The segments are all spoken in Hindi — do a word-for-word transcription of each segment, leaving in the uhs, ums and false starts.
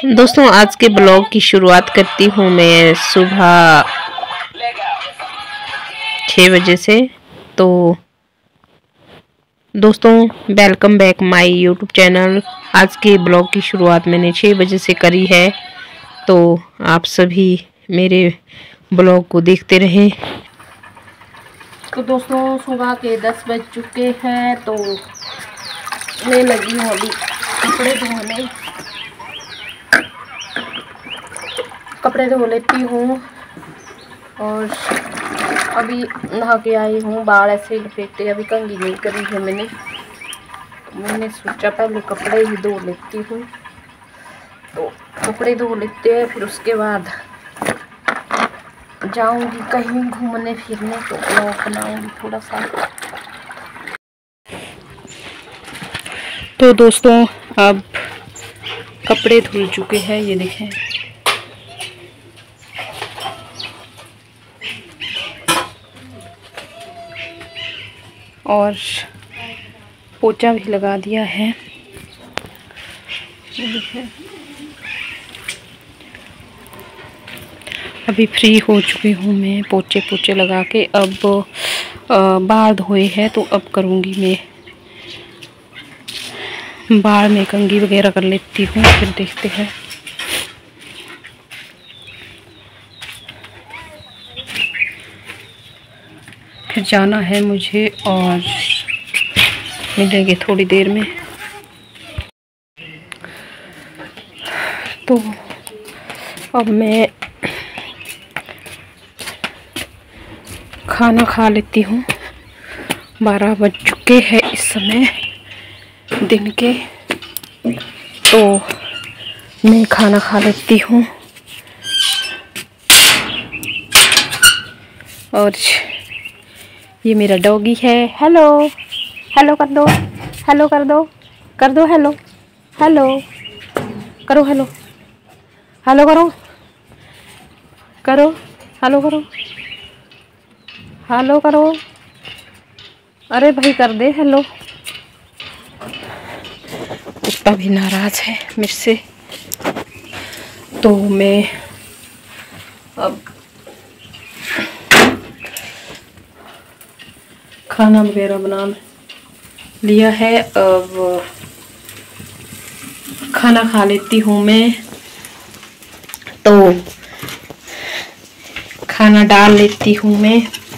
दोस्तों आज के ब्लॉग की शुरुआत करती हूँ मैं सुबह छः बजे से। तो दोस्तों welcome back my YouTube channel. आज के ब्लॉग की शुरुआत मैंने छः बजे से करी है, तो आप सभी मेरे ब्लॉग को देखते रहें। तो दोस्तों सुबह के दस बज चुके हैं, तो मैं लगी हूँ अभी कपड़े धोने। कपड़े धो लेती हूँ और अभी नहा के आई हूँ। बाल ऐसे लपेटे, अभी कंघी नहीं करी है मैंने। मैंने सोचा पहले कपड़े ही धो लेती हूँ, तो कपड़े धो लेते हैं, फिर उसके बाद जाऊंगी कहीं घूमने फिरने, तो ब्लॉग बनाऊंगी थोड़ा सा। तो दोस्तों अब कपड़े धुल चुके हैं, ये देखें। और पोछा भी लगा दिया है, ये देखें। अभी फ्री हो चुकी हूँ मैं पोछे पोछे लगा के। अब बाल धोए हैं, तो अब करूँगी मैं बाल में कंघी वगैरह कर लेती हूँ, फिर देखते हैं। फिर जाना है मुझे और मिलेंगे थोड़ी देर में। तो अब मैं खाना खा लेती हूँ। बारह बज चुके हैं इस समय दिन के, तो मैं खाना खा लेती हूँ। और ये मेरा डॉगी है। हेलो हेलो कर दो, हेलो कर दो, कर दो हेलो, हेलो करो, हेलो हेलो करो, करो हेलो करो, हेलो करो। अरे भाई कर दे हेलो। कुत्ता भी नाराज है मेरे से। तो मैं अब खाना वगैरह बना लिया है, अब खाना खा लेती हूँ मैं। तो खाना डाल लेती हूँ मैं।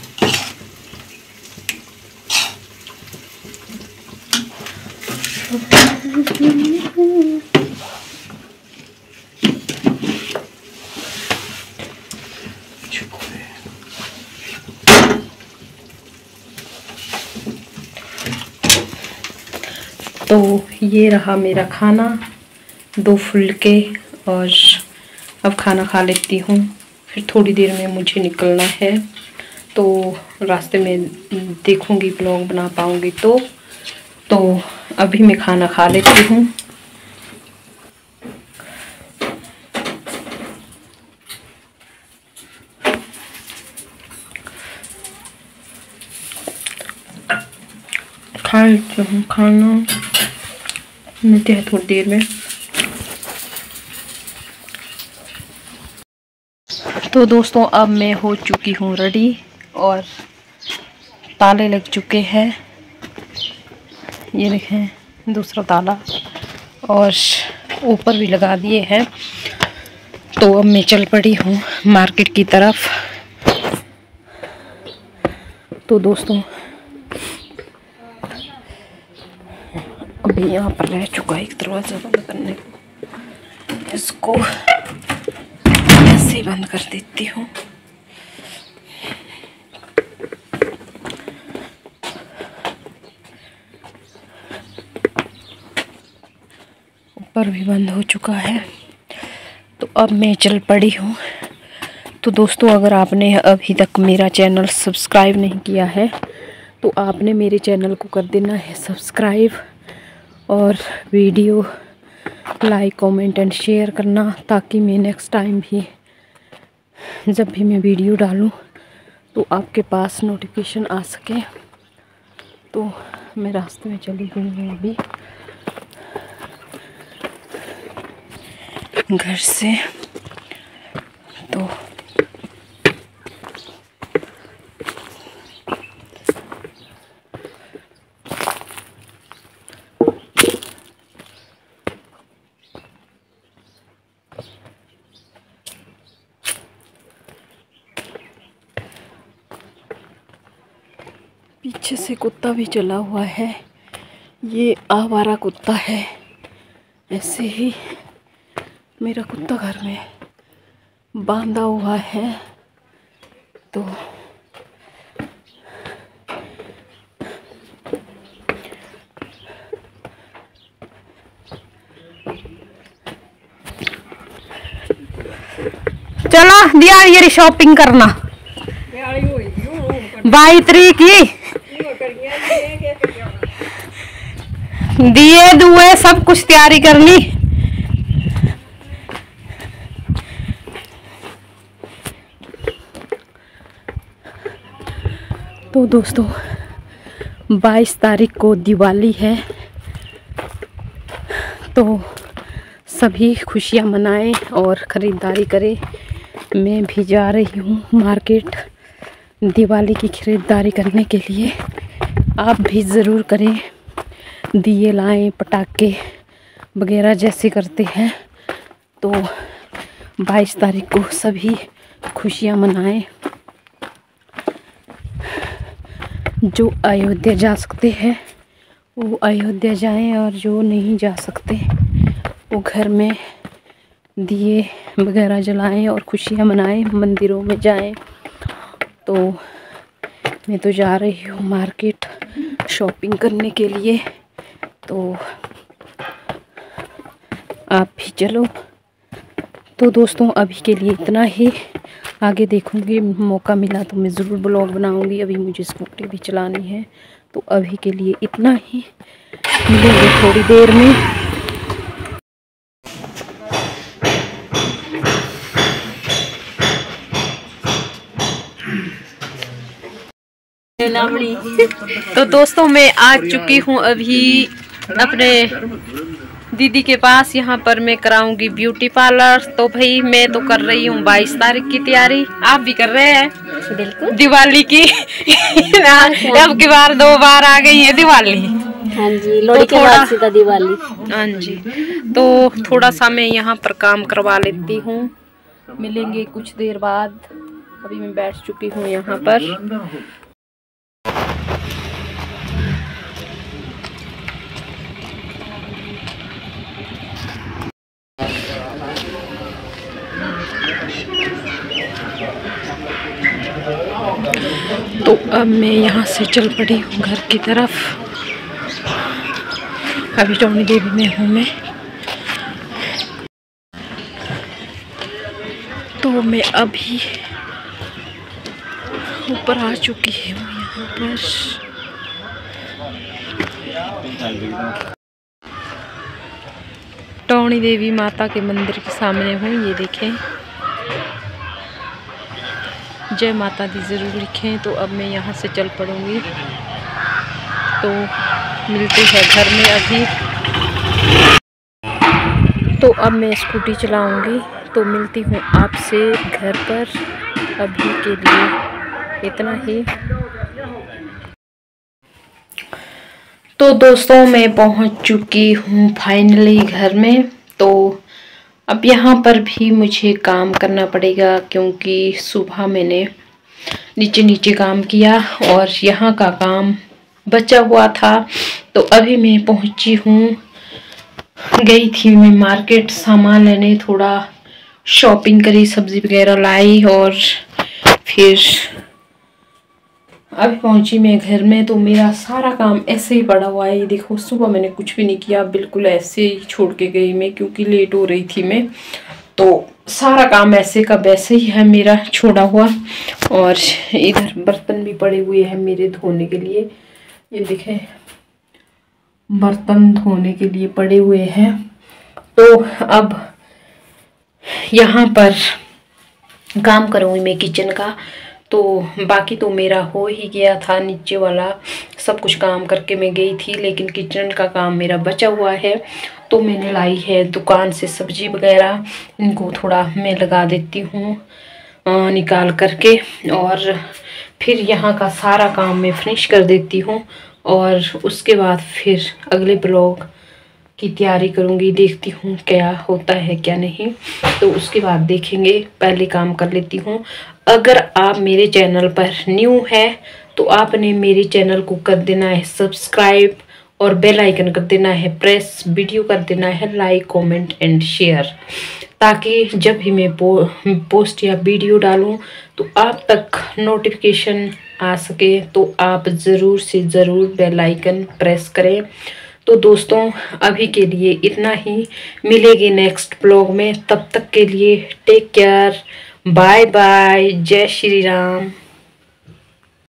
तो ये रहा मेरा खाना, दो फुलके। और अब खाना खा लेती हूँ, फिर थोड़ी देर में मुझे निकलना है। तो रास्ते में देखूँगी ब्लॉग बना पाऊँगी तो तो अभी मैं खाना खा लेती हूँ। खा लेती हूँ खाना, मिलते हैं थोड़ी देर में। तो दोस्तों अब मैं हो चुकी हूँ रेडी और ताले लग चुके हैं, ये देखें दूसरा ताला, और ऊपर भी लगा दिए हैं। तो अब मैं चल पड़ी हूँ मार्केट की तरफ। तो दोस्तों अभी यहाँ पर रह चुका है एक दरवाज़ा बंद करने को, इसको ऐसे बंद कर देती हूँ। ऊपर भी बंद हो चुका है। तो अब मैं चल पड़ी हूँ। तो दोस्तों अगर आपने अभी तक मेरा चैनल सब्सक्राइब नहीं किया है, तो आपने मेरे चैनल को कर देना है सब्सक्राइब, और video like comment and share करना, ताकि मैं नेक्स्ट टाइम भी जब भी मैं वीडियो डालूं तो आपके पास नोटिफिकेशन आ सके। तो मैं रास्ते में चली गई हूँ अभी। घर से। तो पीछे से कुत्ता भी चला हुआ है, ये आवारा कुत्ता है। ऐसे ही मेरा कुत्ता घर में बांधा हुआ है। तो चलो दिवाली की शॉपिंग करना बाई तरीक की दिए दुए सब कुछ तैयारी करनी। तो दोस्तों बाईस तारीख को दिवाली है, तो सभी खुशियां मनाएं और ख़रीदारी करें। मैं भी जा रही हूँ मार्केट दिवाली की खरीदारी करने के लिए। आप भी ज़रूर करें, दिए लाएं, पटाखे वगैरह जैसे करते हैं। तो बाईस तारीख को सभी खुशियां मनाएं। जो अयोध्या जा सकते हैं वो अयोध्या जाएं, और जो नहीं जा सकते वो घर में दिए वगैरह जलाएं और खुशियां मनाएं, मंदिरों में जाएं। तो मैं तो जा रही हूँ मार्केट शॉपिंग करने के लिए, तो आप भी चलो। तो दोस्तों अभी के लिए इतना ही, आगे देखूँगी, मौका मिला तो मैं ज़रूर ब्लॉग बनाऊँगी। अभी मुझे स्कूटी भी चलानी है, तो अभी के लिए इतना ही, मिलेंगे थोड़ी देर में। तो दोस्तों मैं आ चुकी हूँ अभी अपने दीदी के पास। यहाँ पर मैं कराऊंगी ब्यूटी पार्लर। तो भाई मैं तो कर रही हूँ बाईस तारीख की तैयारी, आप भी कर रहे हैं बिल्कुल दिवाली की। अब की बार दो बार आ गई है दिवाली। हाँ जी, लोहड़ी के बाद सीधा दिवाली। हाँ जी, तो थोड़ा सा मैं यहाँ पर काम करवा लेती हूँ, मिलेंगे कुछ देर बाद। अभी मैं बैठ चुकी हूँ यहाँ पर। तो अब मैं यहाँ से चल पड़ी हूँ घर की तरफ। अभी टोनी देवी में हूँ मैं। तो मैं अभी ऊपर आ चुकी हूँ यहाँ पर। टोनी देवी माता के मंदिर के सामने हूँ, ये देखें, जय माता दी ज़रूर लिखें। तो अब मैं यहाँ से चल पड़ूँगी, तो मिलते हैं घर में अभी। तो अब मैं स्कूटी चलाऊँगी, तो मिलती हूँ आपसे घर पर। अभी के लिए इतना ही। तो दोस्तों मैं पहुँच चुकी हूँ फाइनली घर में। तो अब यहाँ पर भी मुझे काम करना पड़ेगा, क्योंकि सुबह मैंने नीचे नीचे काम किया और यहाँ का काम बचा हुआ था। तो अभी मैं पहुँची हूँ, गई थी मैं मार्केट सामान लेने, थोड़ा शॉपिंग करी, सब्जी वगैरह लाई और फिर अभी पहुँची मैं घर में। तो मेरा सारा काम ऐसे ही पड़ा हुआ है। ये देखो, सुबह मैंने कुछ भी नहीं किया, बिल्कुल ऐसे ही छोड़ के गई मैं, क्योंकि लेट हो रही थी मैं। तो सारा काम ऐसे का वैसे ही है मेरा छोड़ा हुआ। और इधर बर्तन भी पड़े हुए हैं मेरे धोने के लिए। ये देखें, बर्तन धोने के लिए पड़े हुए हैं। तो अब यहाँ पर काम करूँगी मैं किचन का। तो बाकी तो मेरा हो ही गया था, नीचे वाला सब कुछ काम करके मैं गई थी, लेकिन किचन का काम मेरा बचा हुआ है। तो मैंने लाई है दुकान से सब्जी वगैरह, इनको थोड़ा मैं लगा देती हूँ निकाल करके, और फिर यहाँ का सारा काम मैं फिनिश कर देती हूँ। और उसके बाद फिर अगले ब्लॉग की तैयारी करूँगी, देखती हूँ क्या होता है क्या नहीं, तो उसके बाद देखेंगे। पहले काम कर लेती हूँ। अगर आप मेरे चैनल पर न्यू है तो आपने मेरे चैनल को कर देना है सब्सक्राइब और बेल आइकन कर देना है प्रेस, वीडियो कर देना है लाइक कमेंट एंड शेयर, ताकि जब भी मैं पो, पोस्ट या वीडियो डालूं तो आप तक नोटिफिकेशन आ सके। तो आप ज़रूर से ज़रूर बेल आइकन प्रेस करें। तो दोस्तों अभी के लिए इतना ही, मिलेंगे नेक्स्ट ब्लॉग में। तब तक के लिए टेक केयर, बाय बाय, जय श्री राम।